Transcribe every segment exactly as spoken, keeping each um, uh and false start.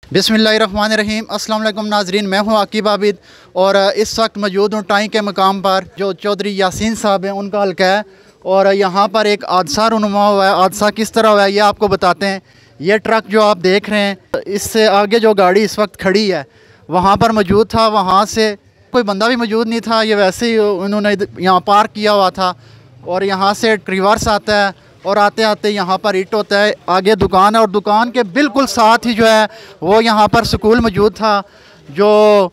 बिस्मिल्लाहिर्रहमानिर्रहीम। अस्सलाम वालेकुम नाजरीन, मैं हूं आकिब आबिद और इस वक्त मौजूद हूं टाई के मकाम पर। जो चौधरी यासीन साहब हैं उनका हल्का है और यहाँ पर एक हादसा रुनुमा हुआ है। हादसा किस तरह हुआ है ये आपको बताते हैं। ये ट्रक जो आप देख रहे हैं, इससे आगे जो गाड़ी इस वक्त खड़ी है वहाँ पर मौजूद था। वहाँ से कोई बंदा भी मौजूद नहीं था, ये वैसे ही उन्होंने यहाँ पार्क किया हुआ था और यहाँ से रिवर्स आता है और आते आते यहाँ पर हिट होता है। आगे दुकान है और दुकान के बिल्कुल साथ ही जो है वो यहाँ पर स्कूल मौजूद था, जो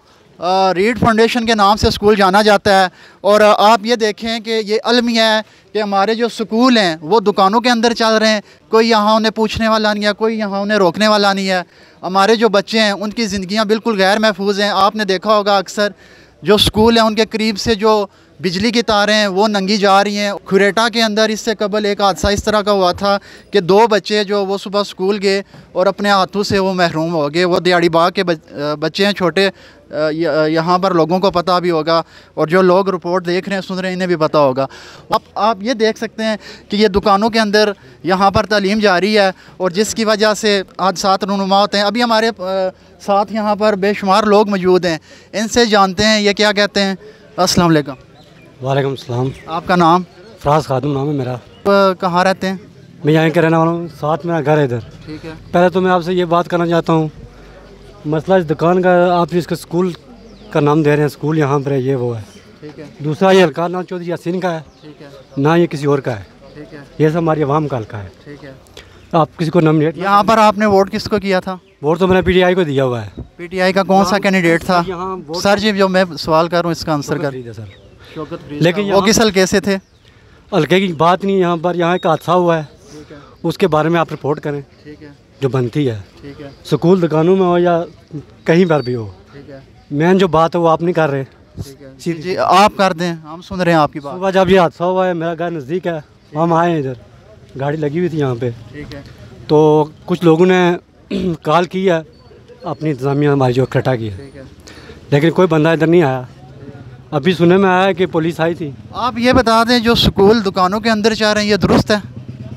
रीड फाउंडेशन के नाम से स्कूल जाना जाता है। और आप ये देखें कि ये अलमिया है कि हमारे जो स्कूल हैं वो दुकानों के अंदर चल रहे हैं। कोई यहाँ उन्हें पूछने वाला नहीं है, कोई यहाँ उन्हें रोकने वाला नहीं है। हमारे जो बच्चे हैं उनकी ज़िंदगियाँ बिल्कुल गैर महफूज हैं। आपने देखा होगा अक्सर जो स्कूल हैं उनके करीब से जो बिजली की तारें हैं वो नंगी जा रही हैं। खुरेटा के अंदर इससे कबल एक हादसा इस तरह का हुआ था कि दो बच्चे जो वो सुबह स्कूल गए और अपने हाथों से वो महरूम हो गए। वो दिहाड़ी बाग के बच्चे हैं, छोटे। यहाँ पर लोगों को पता भी होगा और जो लोग रिपोर्ट देख रहे हैं सुन रहे हैं इन्हें भी पता होगा। अब आप ये देख सकते हैं कि ये दुकानों के अंदर यहाँ पर तालीम जारी है और जिसकी वजह से हादसात रुनुमा होते हैं। अभी हमारे साथ यहाँ पर बेशुमार लोग मौजूद हैं, इनसे जानते हैं ये क्या कहते हैं। अस्सलाम वालेकुम। वालेकुम सलाम। आपका नाम? फराज खातूम नाम है मेरा। कहाँ रहते हैं? मैं यहाँ के रहने वाला हूँ, साथ मेरा घर है इधर। ठीक है। पहले तो मैं आपसे ये बात करना चाहता हूँ, मसला इस दुकान का, आप इसका स्कूल का नाम दे रहे हैं, स्कूल यहाँ पर है, ये वो है। ठीक है। दूसरा ये हल्का ना चौधरी यासीन का है। ठीक है। ना ये किसी और का है। ठीक है। ये सब हमारी अवाम का हल्का है। ठीक है। तो आप किसी को नॉमिनेट, यहाँ पर आपने वोट किसको किया था? वोट तो मैंने पीटीआई को दिया हुआ है। पीटीआई का कौन सा कैंडिडेट था? सर जी जो मैं सवाल कर रहा हूँ इसका आंसर कर। सर लेकिन वो किस हल्के से थे? हल्के की बात नहीं, यहाँ पर यहाँ एक हादसा हुआ है, उसके बारे में आप रिपोर्ट करें। ठीक है। जो बनती है, ठीक है, स्कूल दुकानों में हो या कहीं पर भी हो। ठीक है। मेन जो बात है वो आप नहीं कर रहे। ठीक है जी, आप कर दें, हम सुन रहे हैं आपकी बात। सुबह जब ये हादसा हुआ है, मेरा घर नज़दीक है, हम आए हैं इधर, गाड़ी लगी हुई थी यहाँ पे। ठीक है। तो कुछ लोगों ने कॉल की है, अपनी इंतजामिया हमारी जो इकट्ठा की है, लेकिन कोई बंदा इधर नहीं आया। अभी सुनने में आया कि पुलिस आई थी। आप ये बता दें जो स्कूल दुकानों के अंदर जा रहे हैं ये दुरुस्त है?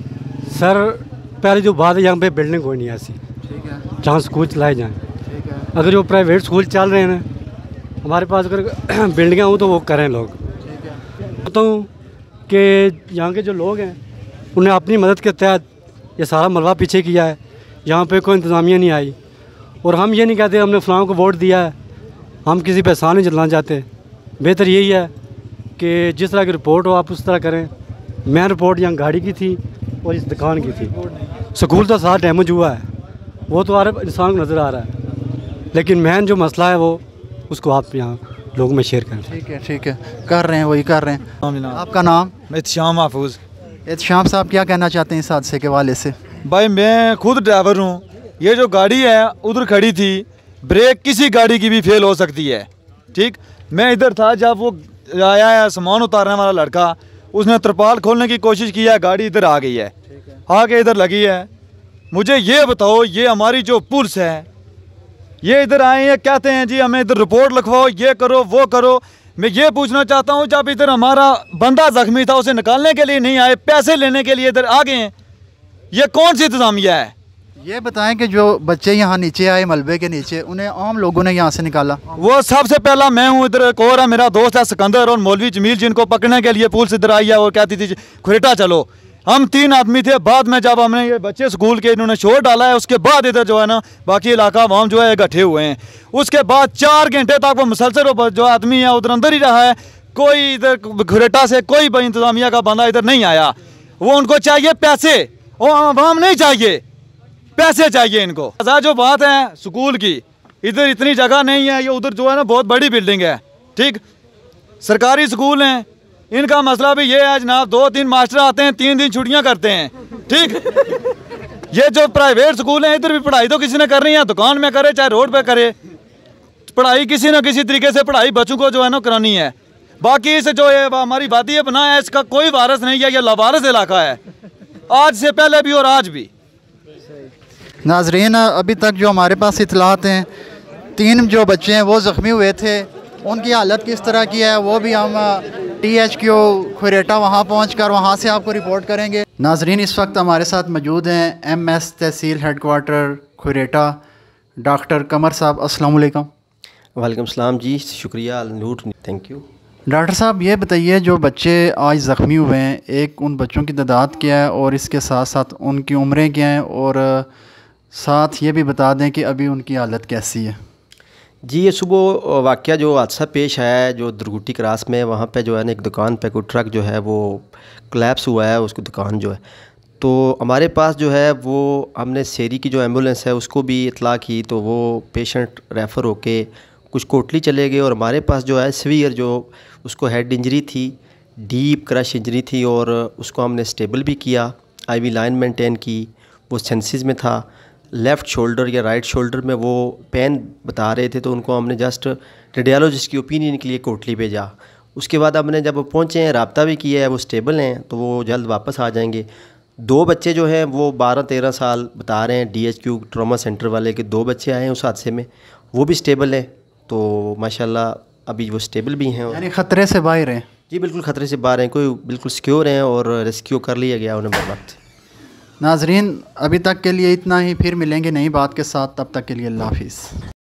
सर पहले जो बात है, यहाँ पे बिल्डिंग कोई नहीं है ऐसी। ठीक है। जहाँ स्कूल चलाए जाएँ। ठीक है। अगर जो प्राइवेट स्कूल चल रहे हैं हमारे पास, अगर बिल्डिंगें हो तो वो करें लोग। ठीक है। तो कि यहाँ के जो लोग हैं उन्हें अपनी मदद के तहत ये सारा मलबा पीछे किया है, यहाँ पे कोई इंतज़ामिया नहीं आई। और हम ये नहीं कहते हमने फलां को वोट दिया है, हम किसी पे एहसान नहीं जलाना चाहते। बेहतर यही है कि जिस तरह की रिपोर्ट हो आप उस तरह करें। मैं रिपोर्ट यहाँ गाड़ी की थी और इस दुकान की थी। स्कूल तो साथ डैमेज हुआ है, वो तो हर इंसान को नज़र आ रहा है, लेकिन मेन जो मसला है वो उसको आप यहाँ लोगों में शेयर करें। ठीक है, ठीक है, कर रहे हैं, वही कर रहे हैं। आपका नाम? एहतशाम महफूज। एहतशाम साहब क्या कहना चाहते हैं इस हादसे के हवाले से? भाई मैं खुद ड्राइवर हूँ, ये जो गाड़ी है उधर खड़ी थी, ब्रेक किसी गाड़ी की भी फेल हो सकती है। ठीक, मैं इधर था जब वो आया है सामान उतारने वाला लड़का, उसने तरपाल खोलने की कोशिश की है, गाड़ी इधर आ गई है, आके इधर लगी है। मुझे ये बताओ, ये हमारी जो पुलिस है ये इधर आए हैं, कहते हैं जी हमें इधर रिपोर्ट लिखवाओ, ये करो वो करो। मैं ये पूछना चाहता हूँ, जब इधर हमारा बंदा जख्मी था उसे निकालने के लिए नहीं आए, पैसे लेने के लिए इधर आ गए हैं, ये कौन सी इंतजामिया है? ये बताएं कि जो बच्चे यहाँ नीचे आए मलबे के नीचे, उन्हें आम लोगों ने यहाँ से निकाला? वो सबसे पहला मैं हूँ, इधर एक और है मेरा दोस्त है सिकंदर और मौलवी जमील, जिनको पकड़ने के लिए पुलिस इधर आई है और कहती थी खुरेटा चलो। हम तीन आदमी थे। बाद में जब हमने ये बच्चे स्कूल के इन्होंने शोर डाला है, उसके बाद इधर जो है ना बाकी इलाका आवाम जो है इकट्ठे हुए हैं। उसके बाद चार घंटे तक वो मुसलसल जो आदमी है उधर अंदर ही रहा है, कोई इधर खुरेटा से कोई इंतजामिया का बंदा इधर नहीं आया। वो उनको चाहिए पैसे, वो आवाम नहीं चाहिए, पैसे चाहिए इनको। जो बात है स्कूल की, इधर इतनी जगह नहीं है, ये उधर जो है ना बहुत बड़ी बिल्डिंग है। ठीक, सरकारी स्कूल हैं, इनका मसला भी ये है जनाब, दो तीन मास्टर आते हैं, तीन दिन छुट्टियां करते हैं। ठीक, ये जो प्राइवेट स्कूल हैं इधर भी पढ़ाई तो किसी ने करनी है, दुकान में करे चाहे रोड पे करे, पढ़ाई किसी न किसी तरीके से पढ़ाई बच्चों को जो है ना करानी है। बाकी इस जो ये हमारी वादी बना है इसका कोई वारिस नहीं है, ये लावारिस इलाका है, आज से पहले भी और आज भी। नाजरीन अभी तक जो हमारे पास इतलात हैं, तीन जो बच्चे हैं वो ज़ख्मी हुए थे, उनकी हालत किस तरह की है वो भी हम टी एच क्यू खुरेटा वहाँ पहुँच कर वहाँ से आपको रिपोर्ट करेंगे। नाजरीन इस वक्त हमारे साथ मौजूद हैं एम एस तहसील हेडकोार्टर खुरेटा डॉक्टर कमर साहब, अस्सलाम वालेकुम। वालेकुम सलाम जी, शुक्रिया नूर, थैंक यू। डॉक्टर साहब ये बताइए, जो बच्चे आज ज़ख्मी हुए हैं, एक उन बच्चों की तादाद क्या है और इसके साथ साथ उनकी उम्रें क्या हैं, और साथ ये भी बता दें कि अभी उनकी हालत कैसी है। जी, ये सुबह वाक़या जो हादसा पेश आया है, जो दुर्गुटी क्रास में, वहाँ पे जो है ना एक दुकान पे कोई ट्रक जो है वो कोलैप्स हुआ है, उसकी दुकान जो है। तो हमारे पास जो है वो हमने शेरी की जो एम्बुलेंस है उसको भी इतला की, तो वो पेशेंट रेफ़र होके कुछ कोटली चले गए, और हमारे पास जो है सीवियर जो उसको हेड इंजरी थी, डीप क्रश इंजरी थी, और उसको हमने स्टेबल भी किया, आईवी लाइन मेंटेन की, वो सेंसिस में था। लेफ़्ट शोल्डर या राइट शोल्डर में वो पेन बता रहे थे, तो उनको हमने जस्ट रेडियोलॉजिस्ट की ओपिनियन के लिए कोटली भेजा। उसके बाद हमने जब पहुँचे हैं, रब्ता भी किया है, वो स्टेबल हैं, तो वो जल्द वापस आ जाएंगे। दो बच्चे जो हैं वो बारह तेरह साल बता रहे हैं, D H Q trauma centre वाले के दो बच्चे आए हैं उस हादसे में, वो भी स्टेबल हैं। तो माशाल्लाह अभी वो स्टेबल भी हैं, यानी ख़तरे से बाहर हैं। जी बिल्कुल ख़तरे से बाहर हैं, कोई बिल्कुल सिक्योर हैं, और रेस्क्यू कर लिया गया उन्हें बर वक्त। नाजरीन, अभी तक के लिए इतना ही, फिर मिलेंगे नई बात के साथ, तब तक के लिए अल्लाह हाफिज़।